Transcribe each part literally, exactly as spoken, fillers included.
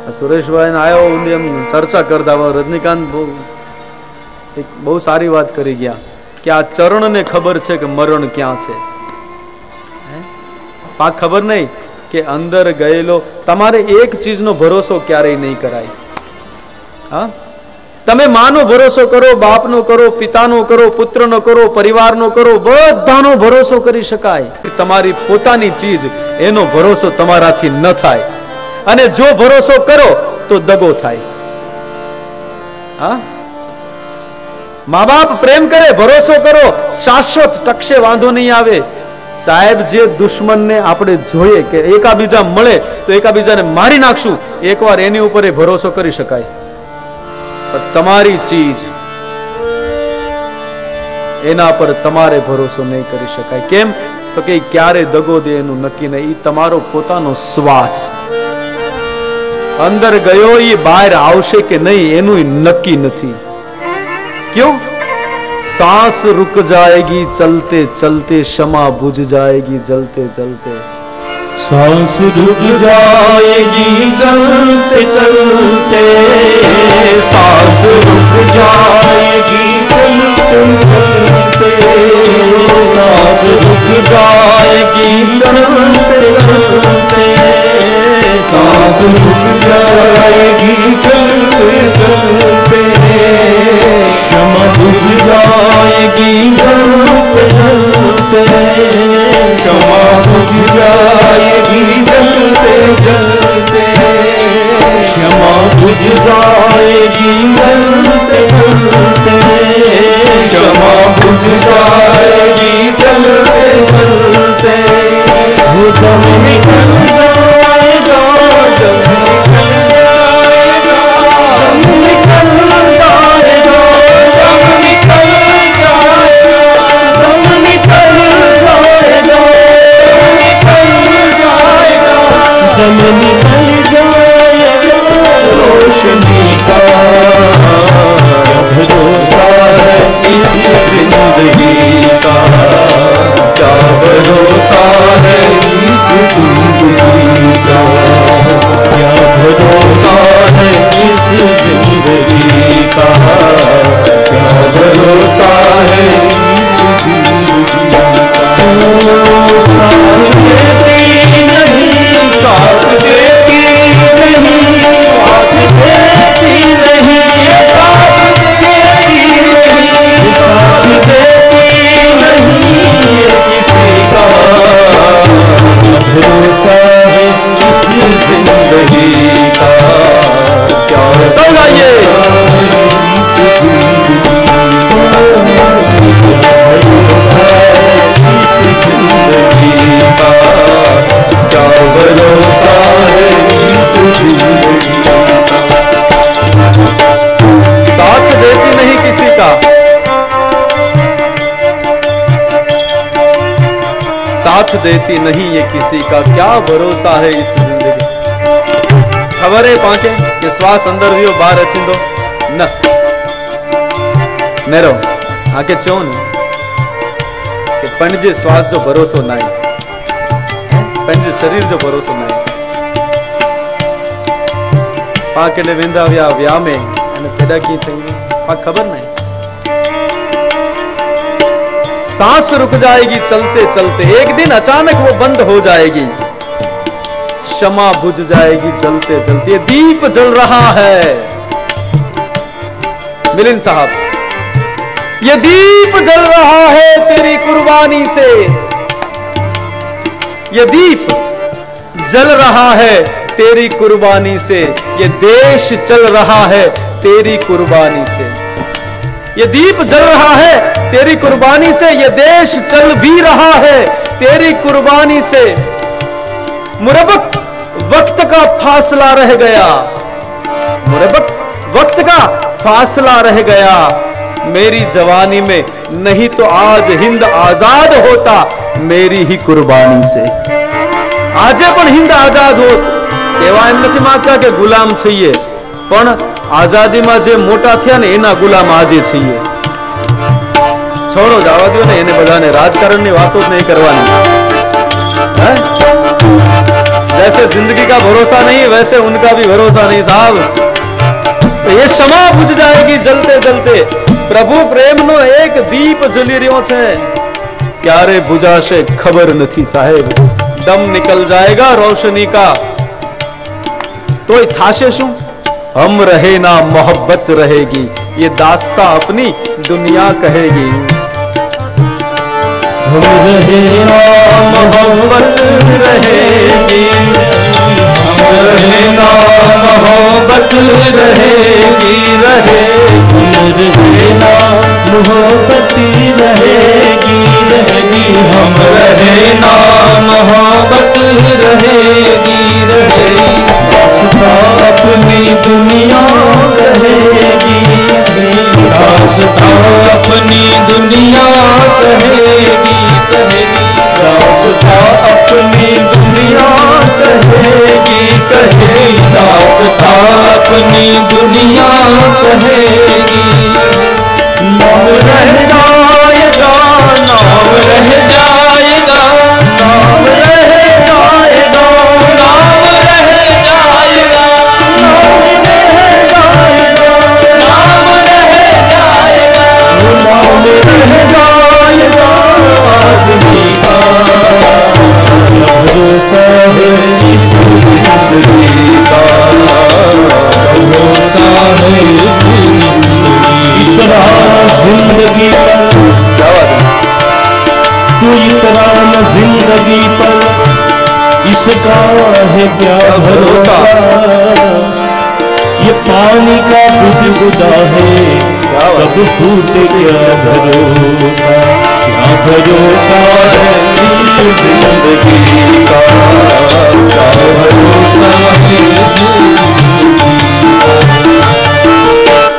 સુરેશભાઈ ને આવ્યો એમ ચર્ચા કરતા રજનીકાંત બહુ એક બહુ સારી વાત કરી ગયા કે આ ચરણ ને ખબર છે કે મરણ ક્યાં છે, પાક ખબર નહીં કે અંદર ગયેલો તમારે એક ચીજનો ભરોસો ક્યારેય નહીં કરાય. હા, તમે માનો ભરોસો કરો, બાપનો કરો, પિતાનો કરો, પુત્રનો કરો, પરિવારનો કરો, બધાનો ભરોસો કરી શકાય. તમારી પોતાની ચીજ એનો ભરોસો તમારાથી ન થાય, અને જો ભરોસો કરો તો દગો થાય. હા, મા બાપ પ્રેમ કરે, ભરોસો કરો, શાશ્વત ટકશે, વાંધો નહીં આવે. સાહેબ, જે દુશ્મનને આપણે જોઈએ કે એકાબીજા મળે તો એકાબીજાને મારી નાખશું, એકવાર એની ઉપર એ ભરોસો કરી શકાય. પણ તમારી ચીજ એના પર તમારે ભરોસો નહીં કરી શકાય. કેમ? તો કે ક્યારે દગો દે એનું નક્કી નહીં. એ તમારો પોતાનો શ્વાસ અંદર ગયો, એ બહાર આવશે કે નહીં એનું નક્કી નથી. क्यों? सांस रुक जाएगी चलते चलते, क्षमा बुझ जाएगी जलते जलते. सांस रुक जाएगी चलते चलते, सांस रुक जाएगी चलते चलते, सांस रुक जाएगी चलते चलते, सांस रुक जाएगी चलते चलते, क्षमा बुझ जाएगी जलते जलते, क्षमा बुझ जाएगी जलते जलते, क्षमा बुझ जाएगी जलते जलते, क्षमा बुझ जाएगी जलते जलते. वो दम निकल जाएगा, दम निकल जाएगा, दम निकल जाएगा, दम निकल जाएगा, दम निकल जाएगा, दम निकल जाएगा. रोशनी का भरोसा है इस जिंदगी का, क्या भरोसा है इस जिंदगी का, क्या भरोसा है इस जिंदगी का, क्या भरोसा है इस जिंदगी का. साथ देती नहीं, साथ देती नहीं, साथ देती नहीं, साथ देती नहीं, साथ देती नहीं किसी का. भरोसा है इस जिंदगी का, क्या समझाइए. इस जिंदगी का, भरोसा है इस जिंदगी का, क्या भरोसा है इस जिंदगी का. साथ देती नहीं किसी का, साथ देती नहीं ये किसी का, क्या भरोसा है इस जिंदगी. खबर है पाके कि श्वास अंदर वियो बाहर अचिंदो न मेरो आके चो ने कि पंजे श्वास जो भरोसो नहीं, पंजे शरीर जो भरोसो नहीं. पाके ने विंदा व्या व्या में અને પેદા की થઈ पाक खबर नहीं. सांस रुक जाएगी चलते चलते, एक दिन अचानक वो बंद हो जाएगी. क्षमा बुझ जाएगी जलते जलते. ये दीप जल रहा है मिलिंद साहब, ये दीप जल रहा है तेरी कुर्बानी से, ये दीप जल रहा है तेरी कुर्बानी से, ये देश चल रहा है तेरी कुर्बानी से. ये दीप जल रहा है तेरी कुर्बानी से, ये देश चल भी रहा है तेरी कुर्बानी से. मुरब्बत वक्त का फासला रह गया, मुरब्बत वक्त का फासला रह गया. मेरी जवानी में नहीं तो आज हिंद आजाद होता मेरी ही कुर्बानी से. आजे पण हिंद आजाद होत. केवा एम नथी मागता के गुलाम छीए, पण आजादी में जे मोटा थया ने एना गुलाम आजे छीए. छोड़ो, जावा दो ने एने बधाने, राजकारण ની વાતો જ નહીં કરવાની. હે जैसे जिंदगी का भरोसा नहीं वैसे उनका भी भरोसा नहीं साहब। तो ये क्षमा बुझ जाएगी जलते जलते। प्रभु प्रेम नो एक दीप जली રહ્યો છે, ક્યારે બુજાશે ખબર નથી સાહેબ। દમ निकल जाएगा रोशनी का, तोय थाशे शू? हम रहे ना मोहब्बत रहेगी, ये दास्ता अपनी दुनिया कहेगी। हम रहे ना मोहब्बत रहेगी, हम रहे ना मोहब्बत रहेगी, रहे हम रहे ना मोहब्बत रहेगी, रहेगी हम रहे ना मोहब्बत रहेगी, रहेगी दास्ता अपनी दुनिया कहेगी, दास्ता अपनी दुनिया कहेगी, कहेगी दास्ता अपनी दुनिया कहेगी, कहेगी दास्ता अपनी दुनिया कहेगी। नाम रह जाएगा, नाम रह जाएगा, नाम रह जाएगा, नाम रह जाएगा, नाम रह जाएगा, नाम रह जाएगा, नाम रह जाएगा आदमी का। भरोसा है इस जिंदगी का, भरोसा है इस इतना जिंदगी पर, क्या बात है, तू इतना न जिंदगी पर, इसका है क्या भरोसा। ये पानी का बुदबुदा है, कब फूटे क्या भरोसा, क्या भरोसा है इस जिंदगी का, क्या भरोसा है इस जिंदगी का।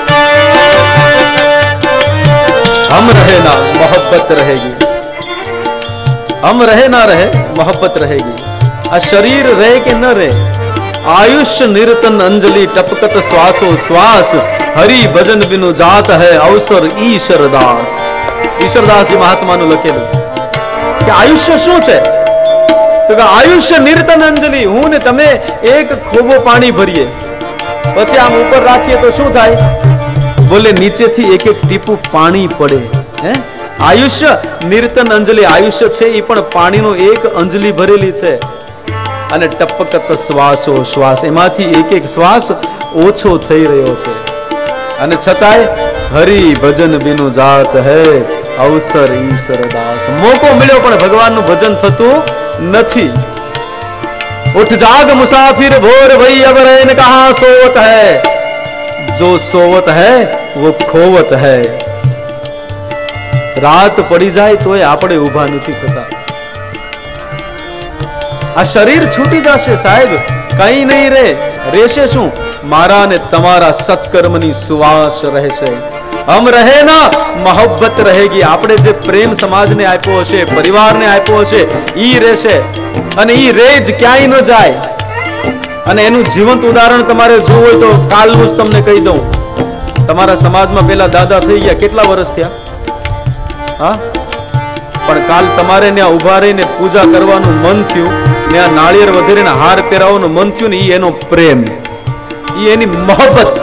हम रहे ना मोहब्बत रहेगी, हम रहे ना रहे मोहब्बत रहेगी। आ शरीर रहे के न रहे, आयुष्य निरतन अंजलि टपकत श्वासो श्वास, हरि भजन बिनु जात है अवसर ईश्वरदास। ईश्वरदास जी महात्मा नु लखेलू कि आयुष्य शू छे? तो कि आयुष्य निरतन अंजलि, हूँ ने तमे एक खोबो पानी भरीए પછી આમ ઉપર રાખીએ તો શું થાય? બોલે નીચેથી એક એક ટીપું પાણી પડે। હે આયુષ્ય નિર્તન અંજલિ, આયુષ્ય છે એ પણ પાણીનો એક અંજલિ ભરેલી છે। અને ટપકત શ્વાસો શ્વાસ, એમાંથી એક એક શ્વાસ ઓછો થઈ રહ્યો છે। અને છતાંય હરિ ભજન બિनु જાત હે અવસર ઈશ્વરદાસ। મોકો મળ્યો પણ ભગવાનનું ભજન થતું નથી। उठ जाग मुसाफिर भोर भई अब रैन कहां सोवत है, जो सोवत है वो खोवत है। रात पड़ी जाए तो आपणे उभा नहीं थता। आ शरीर छूटी जाशे साहेब, कई नहीं रे, रेशे शू? मारा ने तमारा सत्कर्मनी सुवास रहेशे। हम रहे ना मोहब्बत रहेगी। आपणे जे प्रेम समाज ने आप्यो हशे, परिवार ने आप्यो हशे, ई रहेशे અને ઈ રેજ ક્યાંય ન જાય। અને એનું જીવંત ઉદાહરણ તમારે જોવું હોય તો કાલનું જ તમને કહી દઉં। તમારા સમાજમાં પેલા દાદા થઈ ગયા, કેટલા વર્ષ થયા? હા, પણ કાલ તમારે ત્યાં ઉભા રહીને પૂજા કરવાનું મન થયું, ત્યાં નાળિયેર વધેરીને હાર પહેરાવવાનું મન થયું ને, ઈ એનો પ્રેમ, ઈ એની મોહબ્બત,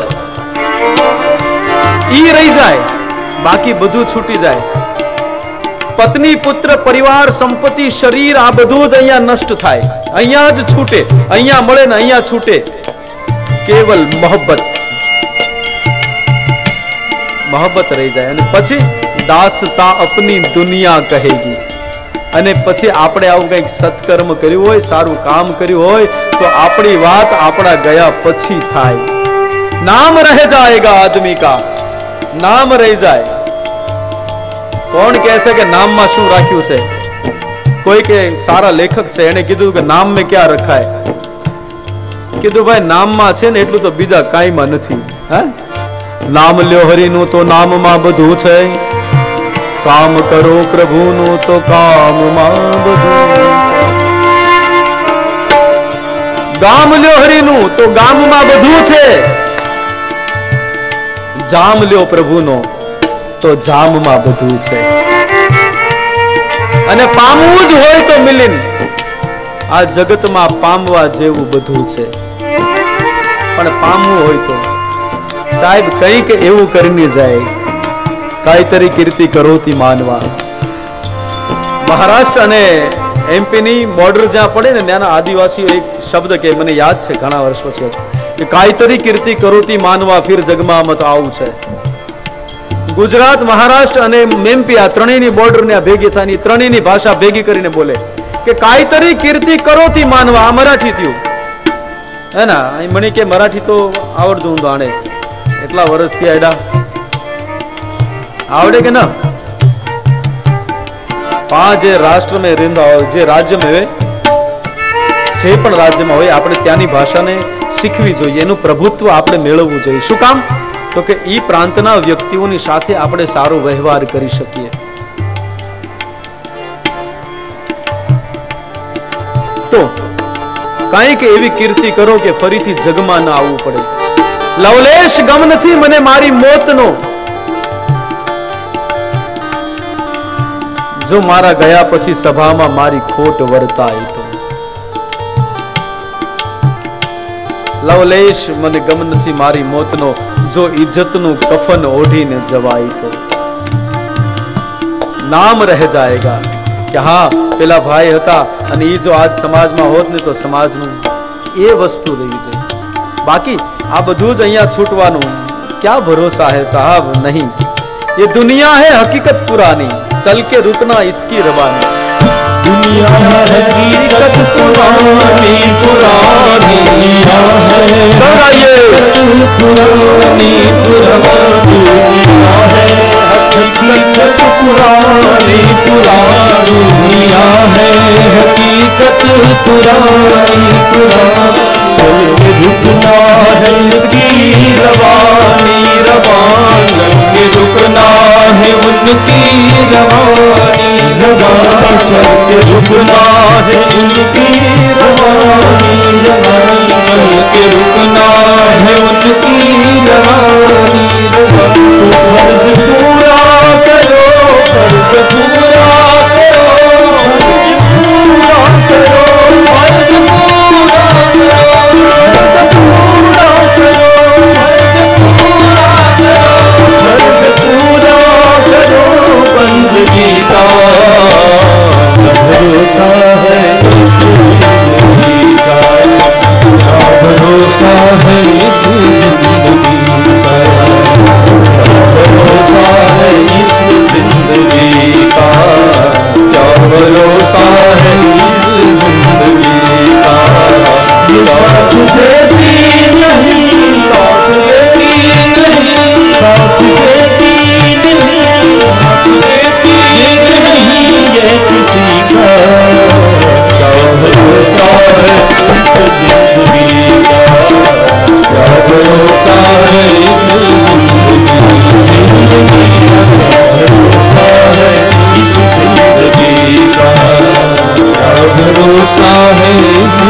ઈ રહી જાય, બાકી બધું છૂટી જાય। पत्नी पुत्र परिवार संपत्ति शरीर आ बधुं ज अहींया नष्ट थाय, अहींया ज छूटे, अहींया मळे ने अहींया छूटे। केवल मोहब्बत, मोहब्बत रही जाए। अने पछी दासता अपनी दुनिया कहेगी। अने पछी आपणे आવું કંઈક સત્કર્મ કર્યું હોય, સારું કામ કર્યું હોય તો આપણી વાત આપણા ગયા પછી થાય। नाम रह जाएगा आदमी का, नाम रही जाए। કોણ કહે છે કે નામમાં શું રાખ્યું છે? કોઈ કે સારા લેખક છે, એને કીધું કે નામ में क्या रखा है? કીધું ભાઈ નામમાં છે ને એટલું તો બીજા કાંઈમાં નથી। હે, નામ લ્યો હરિનું તો નામમાં બધું છે, કામ કરો પ્રભુનું તો કામમાં બધું છે। ગામ લ્યો હરિનું તો ગામમાં બધું છે, જામ લ્યો પ્રભુનો तो जाम में बधु छे। अने पामवुं ज होय तो मिलिन, આ જગતમાં પામવા જેવું બધું છે, પણ પામવું હોય તો સાહેબ કંઈક એવું કરીને જાય, કાંઈતરી કીર્તિ કરોતી માનવા. મહારાષ્ટ્ર અને એમપી ની બોર્ડર જ્યાં પડે ને ત્યાંના આદિવાસીઓ એક શબ્દ કે મને યાદ છે ઘણા વર્ષ પછી, કે કાંઈતરી કીર્તિ કરોતી માનવા ફિર જગમાં મત આવું છે. ગુજરાત, મહારાષ્ટ્ર અને એમપી આ ત્રણેયની બોર્ડર ને ભેગી થાય, ત્રણેયની ભાષા ભેગી કરીને બોલે કે કાંઈતરી કીર્તિ કરોતી માનવા. આ મરાઠી થયું હે ના, મને કે મરાઠી તો આવડતું હું આણે એટલા વર્ષથી આડા आवड़े के ना. पांच राष्ट्र में रहता हो, जे राज्य में હોય, જે પણ રાજ્યમાં હોય, આપણે ત્યાંની ભાષાને શીખવી જોઈએ, એનું પ્રભુત્વ આપણે મેળવવું જોઈએ. શું કામ? તો કે ઈ પ્રાંતના વ્યક્તિઓની સાથે આપણે સારો વ્યવહાર કરી શકીએ. તો કાંઈક એવી કીર્તિ કરો કે ફરીથી જગમાં ના આવવું પડે. લવલેશ ગમ નથી મને મારી મોતનો, જો મારા ગયા પછી સભામાં મારી ખોટ વર્તાય તો. લવલેશ મને ગમ નથી મારી મોતનો, જો ઇજ્જતનું કફન ઓઢીને જવાય તો. નામ રહે જાયેગા કે હા પેલા ભાઈ હતા, અને એ જો આજ સમાજમાં હોત ને તો સમાજનું એ વસ્તુ રહી જાય. બાકી આ બધું જ અહીંયા છૂટવાનું ક્યાં ભરોસા है साहब? नहीं, ये दुनिया है हकीकत पुरानी, चल के रुकना इसकी रवानी. दुनिया है हकीकत पुरानी पुरानी दुनिया है हकीकत पुरानी पुरानी दुनिया है हकीकत पुरानी पुरानी दुनिया है हकीकत पुरानी पुरानी. चल के रुकना है इसकी रवानी रवानी, के रुकना है उनकी रवानी रवानी. चल के रुकना है उनकी रवानी रवानी, चल के रुकना है उनकी रवानी रवानी. तो फर्ज पूरा करो, फर्ज पूरा करो, फर्ज पूरा करो, फर्ज पूरा करो, फर्ज पूरा करो, फर्ज पूरा करो, फर्ज पूरा करो बंदगी का. भरोसा है इस जिंदगी का, क्या भरोसा है इस जिंदगी का, भरोसा है इस जिंदगी का, क्या भरोसा है इस जिंदगी का. ये साथ देती नहीं, साथ देती नहीं, साथ देती नहीं, साथ देती नहीं ये किसी का. क्या भरोसा है इस जिंदगी का, क्या भरोसा है इस जिंदगी का, क्या भरोसा है इस जिंदगी का, क्या भरोसा है इस